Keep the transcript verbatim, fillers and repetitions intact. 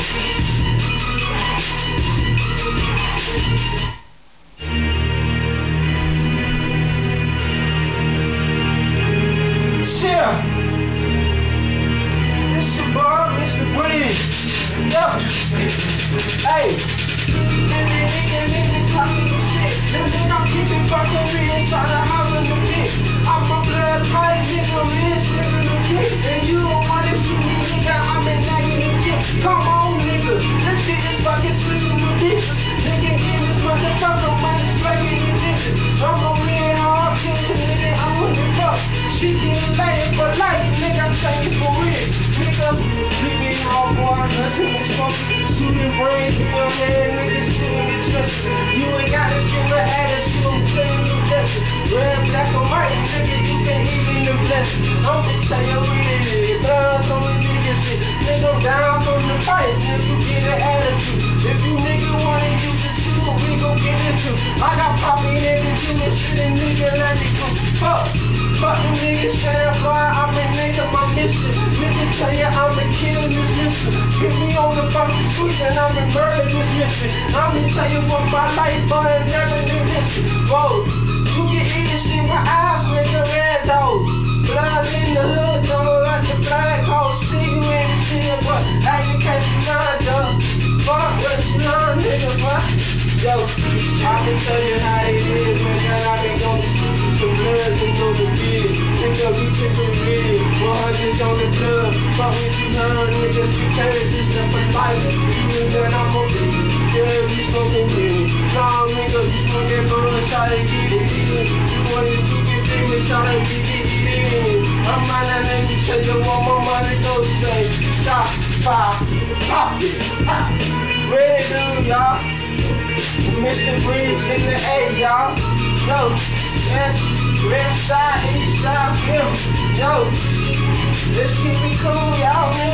Yeah. This your boy, Mister Breeze. Yeah. Hey. Talking shit. Listen, I'm keeping fucking real inside the house in the pit. I'm a blood tight nigga, rich nigga in the pit. And you don't wanna see me, nigga. I'm in negative shit. Come on, nigga. This shit is fucking sweet in the bitch. Nigga, give this motherfucker money straight in the bitch. I'm a real hard kid, nigga. I'm with the fuck. She getting laid for life, nigga. I'm saying for real. Nigga, sleeping all boy, nothing is fucking. Shooting brains in your head, nigga. Shooting your chest. You ain't got a single attitude, I'm saying you blessed. Red, black, or white, nigga, you can't even the blessing. I'm gonna tell you what it is. Blood on the nigga shit. Nigga, I'm down from the fight, nigga, you get an attitude. If you nigga wanna use it too, we gon' get it too. I got poppy niggas, you and shit, and nigga, let me go. Fuck, fuck them niggas, stand by, I'm a nigga, my mission. Nigga, tell you I'ma kill this mission. Get me on the fucking street, and I'ma murder this mission. I'ma tell you what my life, but I never knew this. Whoa, you can eat this in my eyes, nigga, red dog. Blood in the hood, dog, like the black hole. See you in the shit, but I can catch you none, dog. Fuck what you learn, nigga, but yo, I can tell you how it is, nigga. I can go to school with some blood, and go to bed. Nigga, we take a red, one hundred on the club. Fuck what you learn, nigga, you can't resist them for life. You know that I'm a bitch, yeah, we smoking weed. Nah, nigga, we smoking bud, try to get it in. You want to do your thing, we try to get it in. I'm out and let me tell you what my money goes say. Stop, pop, pop it, pop. Red dude, y'all. Mister Breeze in the A, y'all. Yo, yes, red side, east side, yo. Yo, let's keep it cool, y'all, man.